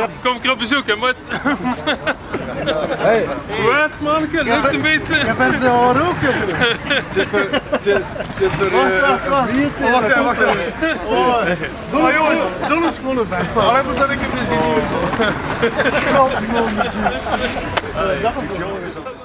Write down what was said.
Kom ik er op bezoek, hè, maat? Hey. Hoe is het, manneke? Lukt een beetje? Je bent al roken. Wacht even. Jongens, doe eens gewoon bij. Alleen maar dat ik hem in zie.